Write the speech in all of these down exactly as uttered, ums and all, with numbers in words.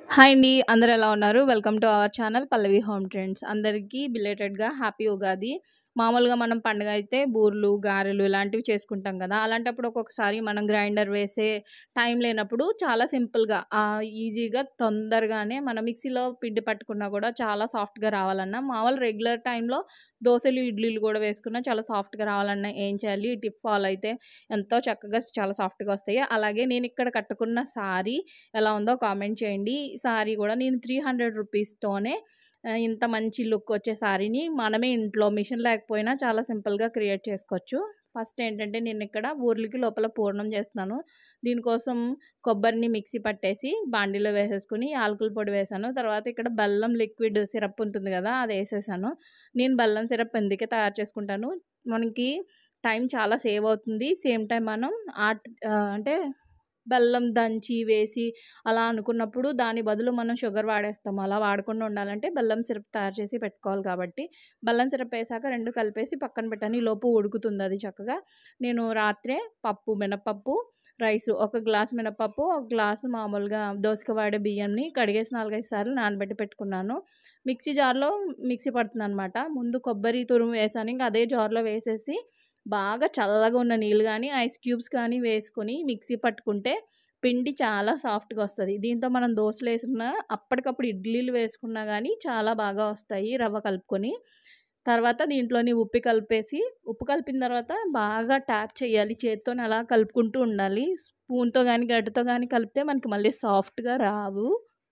Hi అండి. అందరూ ఎలా ఉన్నారు? Welcome to our channel Pallavi home trends. అందరికీ బిలేటెడ్‌గా హ్యాపీ ఉగాది. మామూలుగా మనం పండుగ అయితే బూర్లు, గారెలు ఇలాంటివి చేసుకుంటాం కదా! అలాంటప్పుడు ఒక్కొక్కసారి మనం గ్రైండర్ వేసే టైం లేనప్పుడు చాలా సింపుల్‌గా ఆహ్, ఈజీగా తొందరగానే మనం మిక్సీలో పిండి పట్టుకున్నా కూడా చాలా సాఫ్ట్‌గా రావాలన్నా, మామూలు రెగ్యులర్ టైంలో దోసలు, ఇడ్లీలు కూడా వేసుకున్నా చాలా సాఫ్ట్‌గా రావాలన్నా ఏం చేయాలి? ఈ టిప్ ఫాలో అయితే ఎంతో చక్కగా చాలా సాఫ్ట్‌గా వస్తాయి. అలాగే నేనిక్కడ కట్టుకున్న సారీ ఎలా ఉందో కామెంట్ చేయండి. ఈ సారీ గూడా నేను మూడు వందల రూపీస్‌తోనే ఆహ్, ఇంత మంచి లుక్ వచ్చే సారీని మనమే ఇంట్లో మిషన్ లేకపోయినా చాలా సింపుల్‌గా క్రియేట్ చేసుకోవచ్చు. ఫస్ట్ ఏంటంటే నేనిక్కడ బూరెలకి లోపల పూర్ణం చేస్తున్నాను. దీనికోసం కొబ్బరిని మిక్సీ పట్టేసి బాండీలో వేసేసుకొని యాలకుల పొడి వేశాను. తర్వాత ఇక్కడ బెల్లం లిక్విడ్ సిరప్ ఉంటుంది గదా! అదేసేసాను. నేను బెల్లం సిరప్ ఎందుకే తయారు చేసుకుంటాను. మనకి టైం చాలా సేవ్ అవుతుంది. సేమ్ టైమ్ మనం ఆట్ ఆహ్, అంటే బెల్లం దంచి వేసి అలా అనుకున్నప్పుడు దాని బదులు మనం షుగర్ వాడేస్తాము. అలా వాడకుండా ఉండాలంటే బెల్లం సిరప్ తయారు చేసి పెట్టుకోవాలి కాబట్టి, బెల్లం సిరప్ ఏసాక రెండు కలిపేసి పక్కన పెట్టాను. ఈలోపు ఉడుకుతుందది చక్కగా. నేను రాత్రే పప్పు, మినపప్పు, రైసు ఒక గ్లాస్ మినపప్పు, ఒక గ్లాసు మామూలుగా దోసకి వాడే బియ్యంని కడిగేసి నాలుగు, ఐదు సార్లు నానబెట్టి పెట్టుకున్నాను. మిక్సీ జార్‌లో మిక్సీ పడుతున్నాననమాట. ముందు కొబ్బరి తురుము వేశాను. ఇంక అదే జార్‌లో వేసేసి బాగా చల్లగా ఉన్న నీళ్ళు గానీ, ఐస్ క్యూబ్స్ కానీ వేసుకొని మిక్సీ పట్టుకుంటే పిండి చాలా సాఫ్ట్‌గా వస్తది. దీంతో మనం దోసలేసుకున్నా, అప్పటికప్పుడు ఇడ్లీలు వేసుకున్నా గానీ చాలా బాగా వస్తాయి రవ్వ కలుపుకొని. తర్వాత దీంట్లోని ఉప్పు కలిపేసి, ఉప్పు కలిపిన తర్వాత బాగా ట్యాప్ చేయాలి. చేత్తోని అలా కలుపుకుంటూ ఉండాలి. స్పూన్‌తో గానీ, గరిటెతో గానీ కలిపితే మనకి మళ్ళీ సాఫ్ట్‌గా రావు.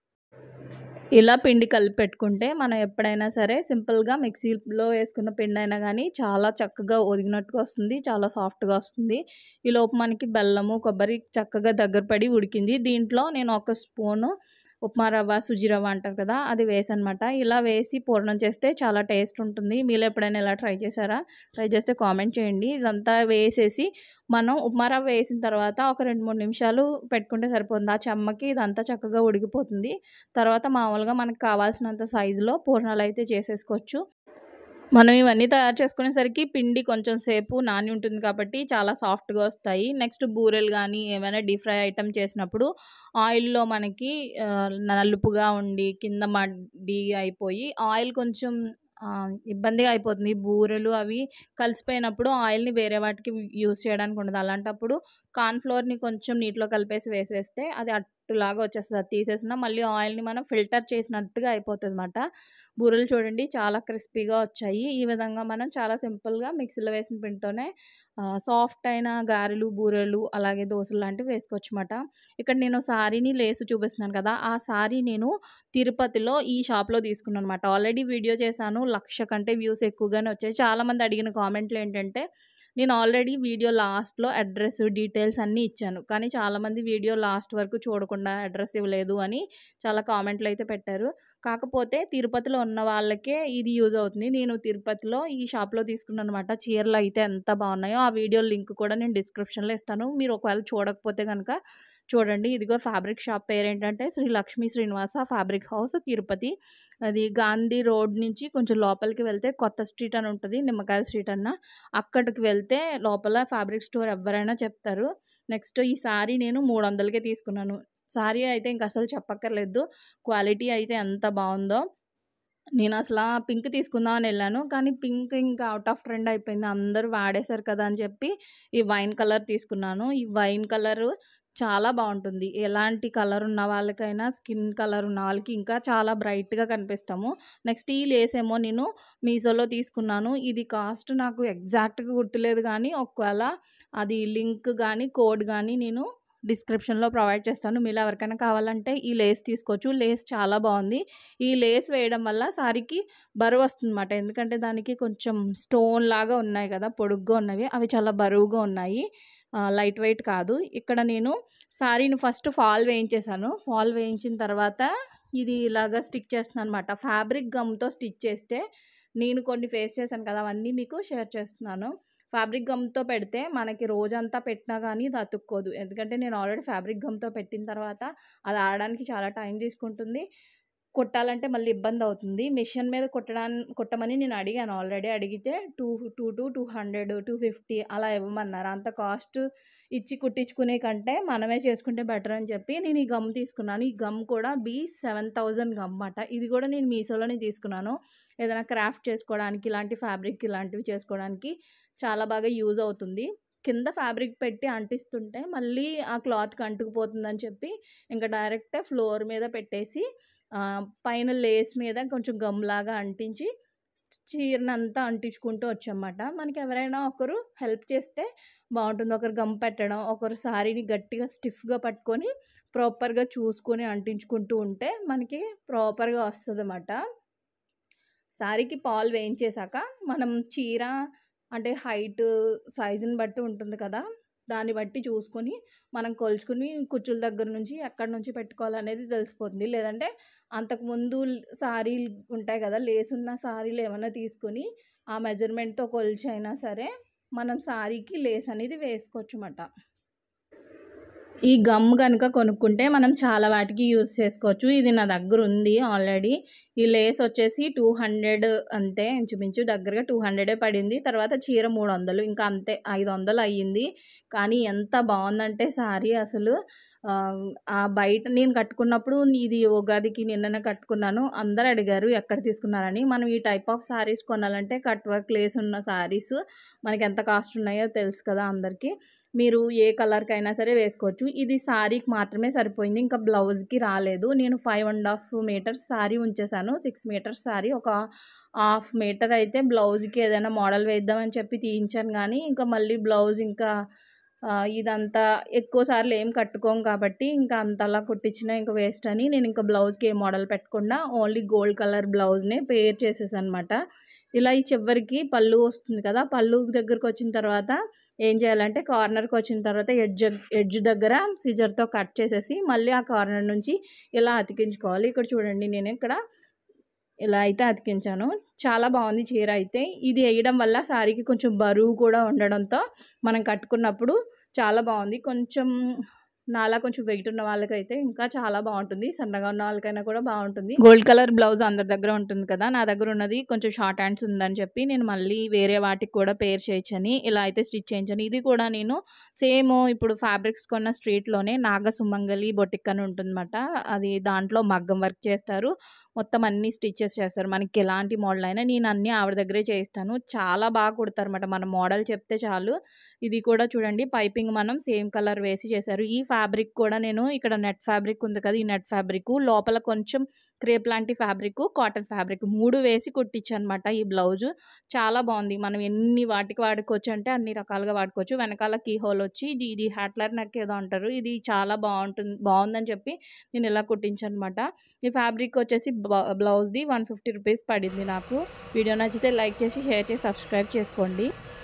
ఇలా పిండి కలిపి పెట్టుకుంటే మనం ఎప్పుడైనా సరే సింపుల్‌గా మిక్సీలో వేసుకున్న పిండైనా గానీ చాలా చక్కగా ఒదిగినట్టుగా వస్తుంది. చాలా సాఫ్ట్‌గా వస్తుంది. ఈలోపు మనకి బెల్లము, కొబ్బరి చక్కగా దగ్గర పడి ఉడికింది. దీంట్లో నేను ఒక స్పూను ఉప్మా రవ్వ, సుజి రవ్వ అంటారు కదా! అది వేసానమాట. ఇలా వేసి పూర్ణం చేస్తే చాలా టేస్ట్ ఉంటుంది. మీలో ఎప్పుడైనా ఇలా ట్రై చేశారా? ట్రై చేస్తే కామెంట్ చేయండి. ఇదంతా వేసేసి మనం ఉప్మా రవ్వ వేసిన తర్వాత ఒక రెండు, మూడు నిమిషాలు పెట్టుకుంటే సరిపోతుంది. ఆ చెమ్మకి ఇదంతా చక్కగా ఉడికిపోతుంది. తర్వాత మామూలుగా మనకు కావాల్సినంత సైజులో పూర్ణాలైతే చేసేసుకోవచ్చు. మనం ఇవన్నీ తయారు చేసుకునేసరికి పిండి కొంచెం సేపు నాని ఉంటుంది కాబట్టి చాలా సాఫ్ట్‌గా వస్తాయి. నెక్స్ట్ బూరెలు గానీ, ఏమైనా డీప్ ఫ్రై ఐటెమ్ చేసినప్పుడు ఆయిల్‌లో మనకి ఆహ్, నలుపుగా ఉండి కింద మడ్డి అయిపోయి ఆయిల్ కొంచెం ఆహ్, ఇబ్బందిగా అయిపోతుంది. బూరెలు అవి కలిసిపోయినప్పుడు ఆయిల్‌ని వేరే వాటికి యూజ్ చేయడానికి ఉండదు. అలాంటప్పుడు కార్న్ ఫ్లోర్‌ని కొంచెం నీటిలో కలిపేసి వేసేస్తే అది అట్టులాగా వచ్చేస్తది. అది తీసేసినా మళ్ళీ ఆయిల్‌ని మనం ఫిల్టర్ చేసినట్టుగా అయిపోతదనమాట. బూరెలు చూడండి చాలా క్రిస్పీగా వచ్చాయి. ఈ విధంగా మనం చాలా సింపుల్‌గా మిక్సీలో వేసిన పిండితోనే ఆహ్, సాఫ్ట్ అయిన గారెలు, బూరెలు అలాగే దోసలు లాంటివి వేసుకోవచ్చమాట. ఇక్కడ నేను సారీని లేసు చూపిస్తున్నాను కదా! ఆ సారీ నేను తిరుపతిలో ఈ షాప్‌లో తీసుకున్నాననమాట. ఆల్రెడీ వీడియో చేశాను. లక్ష కంటే వ్యూస్ ఎక్కువగానే వచ్చాయి. చాలామంది అడిగిన కామెంట్‌లేంటంటే నేను ఆల్రెడీ వీడియో లాస్ట్‌లో అడ్రెస్, డీటెయిల్స్ అన్నీ ఇచ్చాను. కానీ చాలామంది వీడియో లాస్ట్ వరకు చూడకుండా అడ్రెస్ ఇవ్వలేదు అని చాలా కామెంట్‌లయితే పెట్టారు. కాకపోతే తిరుపతిలో ఉన్న వాళ్ళకే ఇది యూజ్ అవుతుంది. నేను తిరుపతిలో ఈ షాప్‌లో తీసుకున్నాననమాట. చీరలయితే ఎంత బాగున్నాయో ఆ వీడియో లింక్ కూడా నేను డిస్క్రిప్షన్‌లో ఇస్తాను. మీరు ఒకవేళ చూడకపోతే గనక చూడండి. ఇదిగో ఫ్యాబ్రిక్ షాప్ పేరేంటంటే శ్రీ లక్ష్మీ శ్రీనివాస ఫ్యాబ్రిక్ హౌస్ తిరుపతి. అది గాంధీ రోడ్ నుంచి కొంచెం లోపలికి వెళ్తే కొత్త స్ట్రీట్ అని ఉంటది. నిమ్మకాయల స్ట్రీట్ అన్న. అక్కడికి వెళ్తే లోపల ఫ్యాబ్రిక్ స్టోర్ ఎవ్వరైనా చెప్తారు. నెక్స్ట్ ఈ సారీ నేను మూడు వందలకే తీసుకున్నాను. సారీ అయితే ఇంక అసలు చెప్పక్కర్లేదు. క్వాలిటీ అయితే ఎంత బావుందో. నేనసలా పింక్ తీసుకుందాం అని ఎళ్ళాను. కానీ పింక్ ఇంకా ఔట్ ఆఫ్ ట్రెండ్ అయిపోయింది. అందరూ వాడేశారు కదా! అని చెప్పి ఈ వైన్ కలర్ తీసుకున్నాను. ఈ వైన్ కలరు చాలా బావుంటుంది. ఎలాంటి కలర్ ఉన్న వాళ్ళకైనా, స్కిన్ కలర్ ఉన్న వాళ్ళకి ఇంకా చాలా బ్రైట్‌గా కనిపిస్తాము. నెక్స్ట్ ఈ లేసేమో నేను మీషోలో తీసుకున్నాను. ఇది కాస్ట్ నాకు ఎగ్జాక్ట్‌గా గుర్తులేదు గానీ, ఒకవేళ అది లింక్ గానీ, కోడ్ గానీ నేను డిస్క్రిప్షన్‌లో ప్రొవైడ్ చేస్తాను. మీలో ఎవరికైనా కావాలంటే ఈ లేస్ తీసుకోవచ్చు. లేస్ చాలా బావుంది. ఈ లేస్ వేయడం వల్ల సారీకి బరువొస్తుందన్నమాట. ఎందుకంటే దానికి కొంచెం స్టోన్ లాగా ఉన్నాయి గదా! పొడుగ్గా ఉన్నవి. అవి చాలా బరువుగా ఉన్నాయి. ఆహ్, లైట్ వెయిట్ కాదు. ఇక్కడ నేను సారీని ఫస్ట్ ఫాల్ వేయించేసాను. ఫాల్ వేయించిన తర్వాత ఇది ఇలాగా స్టిక్ చేస్తున్నానన్నమాట. ఫ్యాబ్రిక్ గమ్‌తో స్టిచ్ చేస్తే నేను కొన్ని ఫేస్ చేశాను కదా! అవన్నీ మీకు షేర్ చేస్తున్నాను. ఫ్యాబ్రిక్ గమ్‌తో పెడితే మనకి రోజంతా పెట్టినా గానీ ఇది అతుక్కోదు. ఎందుకంటే నేను ఆల్రెడీ ఫ్యాబ్రిక్ గమ్‌తో పెట్టిన తర్వాత అది ఆరడానికి చాలా టైం తీసుకుంటుంది. కొట్టాలంటే మళ్ళీ ఇబ్బందవుతుంది. మిషన్ మీద కుట్టడాన్ కుట్టమని నేను అడిగాను ఆల్రెడీ. అడిగితే two two two two hundred, two fifty అలా ఇవ్వమన్నారు. అంత కాస్ట్ ఇచ్చి కుట్టించుకునే కంటే మనమే చేసుకుంటే బెటర్ అని చెప్పి నేను ఈ గమ్ తీసుకున్నాను. ఈ గమ్ కూడా బీ సెవెన్ థౌజండ్ గమ్ మాట. ఇది కూడా నేను మీషోలోనే తీసుకున్నాను. ఏదైనా క్రాఫ్ట్ చేసుకోవడానికి, ఇలాంటి ఫ్యాబ్రిక్ ఇలాంటివి చేసుకోవడానికి చాలా బాగా యూజ్ అవుతుంది. కింద ఫ్యాబ్రిక్ పెట్టి అంటిస్తుంటే మళ్ళీ ఆ క్లాత్‌కి అంటుకుపోతుందని చెప్పి ఇంకా డైరెక్ట్ ఫ్లోర్ మీద పెట్టేసి ఆహ్, పైన లేస్ మీద కొంచెం గమ్‌లాగా అంటించి చీరనంతా అంటించుకుంటూ వచ్చామాట. మనకి ఎవరైనా ఒకరు హెల్ప్ చేస్తే బావుంటుంది. ఒకరు గమ్ పెట్టడం, ఒకరు సారీని గట్టిగా స్టిఫ్‌గా పట్టుకొని ప్రాపర్‌గా చూసుకొని అంటించుకుంటూ ఉంటే మనకి ప్రాపర్‌గా వస్తదన్నమాట. సారీకి పాల్ వేయించేసాక మనం చీర అంటే హైట్, సైజుని బట్టి ఉంటుంది కదా! దాన్ని బట్టి చూసుకొని మనం కొలుచుకొని కుచ్చుల దగ్గర నుంచి ఎక్కడి నుంచి పెట్టుకోవాలనేది తెలిసిపోతుంది. లేదంటే అంతకుముందు ల్ సారీలు ఉంటాయి కదా! లేసున్న సారీలు ఏమన్నా తీసుకొని ఆ మెజర్‌మెంట్‌తో కొలిచైనా సరే మనం సారీకి లేస్ అనేది వేసుకోవచ్చుమాట. ఈ గమ్ గనుక కొనుక్కుంటే మనం చాలా వాటికి యూజ్ చేసుకోవచ్చు. ఇది నా దగ్గర ఉంది ఆల్రెడీ. ఈ లేస్ వచ్చేసి టూ హండ్రెడ్ అంతే ఇంచుమించు దగ్గరగా టూ హండ్రెడే పడింది. తర్వాత చీర మూడు వందలు ఇంకా అంతే ఐదు వందలు అయ్యింది. కానీ ఎంత బావుందంటే సారీ అసలు ఆహ్, ఆ బయట నేను కట్టుకున్నప్పుడు ఇది ఉగాదికి నిన్ననే కట్టుకున్నాను. అందరూ అడిగారు ఎక్కడ తీసుకున్నారని. మనం ఈ టైప్ ఆఫ్ సారీస్ కొనాలంటే కట్ వర్క్ లేస్ ఉన్న సారీస్ మనకి ఎంత కాస్ట్ ఉన్నాయో తెలుసు కదా అందరికీ. మీరు ఏ కలర్‌కైనా సరే వేసుకోవచ్చు. ఇది సారీకి మాత్రమే సరిపోయింది. ఇంకా బ్లౌజ్‌కి రాలేదు. నేను five and half metres sari ఉంచేసాను. సిక్స్ మీటర్స్ సారీ ఒక హాఫ్ మీటర్ అయితే బ్లౌజ్‌కి ఏదైనా మోడల్ వేద్దామని చెప్పి తీయించాను గానీ, ఇంకా మళ్ళీ బ్లౌజ్ ఇంకా ఆహ్, ఇదంతా ఎక్కువ సార్లు ఏం కట్టుకోము కాబట్టి ఇంకా అంతలా కుట్టించినా ఇంక వేస్ట్ అని నేను ఇంకా బ్లౌజ్‌కి ఏ మోడల్ పెట్టకుండా ఓన్లీ గోల్డ్ కలర్ బ్లౌజ్‌నే పేర్ చేసేసానమాట. ఇలా ఈ చివరికి పళ్ళు వస్తుంది కదా! పళ్ళు దగ్గరకొచ్చిన తర్వాత ఏం చేయాలంటే కార్నర్‌కి వచ్చిన తర్వాత ఎడ్జ్ ఎడ్జ్ దగ్గర సిజర్‌తో కట్ చేసేసి మళ్ళీ ఆ కార్నర్ నుంచి ఇలా అతికించుకోవాలి. ఇక్కడ చూడండి నేను ఇక్కడ ఇలా అయితే అతికించాను. చాలా బావుంది చీర అయితే. ఇది ఎయడం వల్ల సారీకి కొంచెం బరువు కూడా ఉండడంతో మనం కట్టుకున్నప్పుడు చాలా బావుంది. కొంచెం నాలా కొంచెం వెయిట్ ఉన్న వాళ్ళకైతే ఇంకా చాలా బావుంటుంది. సన్నగా ఉన్న వాళ్ళకైనా కూడా బావుంటుంది. గోల్డ్ కలర్ బ్లౌజ్ అందరి దగ్గర ఉంటుంది కదా! నా దగ్గర ఉన్నది కొంచెం షార్ట్ హ్యాండ్స్ ఉందని చెప్పి నేను మళ్ళీ వేరే వాటికి కూడా పేర్ చేయొచ్చని ఇలా అయితే స్టిచ్ చేయించాను. ఇది కూడా నేను సేమ్ ఇప్పుడు ఫ్యాబ్రిక్స్ కొన్న స్ట్రీట్‌లోనే నాగసుమంగలి బొటిక్ అని ఉంటుందన్నమాట. అది దాంట్లో మగ్గం వర్క్ చేస్తారు. మొత్తం అన్ని స్టిచెస్ చేస్తారు. మనకి ఎలాంటి మోడల్ అయినా నేను అన్నీ ఆవిడ దగ్గరే చేయిస్తాను. చాలా బాగా కుడతారన్నమాట. మనం మోడల్ చెప్తే చాలు. ఇది కూడా చూడండి పైపింగ్ మనం సేమ్ కలర్ వేసి చేశారు. ఈ ఫ్యాబ్రిక్ కూడా నేను ఇక్కడ నెట్ ఫ్యాబ్రిక్ ఉంది కదా! ఈ నెట్ ఫ్యాబ్రిక్ లోపల కొంచెం క్రేప్ లాంటి ఫ్యాబ్రిక్, కాటన్ ఫ్యాబ్రిక్ మూడు వేసి కుట్టించానమాట ఈ బ్లౌజు. చాలా బావుంది. మనం ఎన్ని వాటికి వాడుకోవచ్చు అంటే అన్ని రకాలుగా వాడుకోవచ్చు. వెనకాల కీ హోల్ వచ్చి ఇది ఇది హ్యాట్లర్ నెక్ ఏదో అంటారు. ఇది చాలా బావుంటుంది బావుందని చెప్పి నేను ఇలా కుట్టించానమాట. ఈ ఫ్యాబ్రిక్ వచ్చేసి బ బ్లౌజ్‌ది వన్ ఫిఫ్టీ రూపీస్ పడింది నాకు. వీడియో నచ్చితే లైక్ చేసి, షేర్ చేసి, సబ్స్క్రైబ్ చేసుకోండి.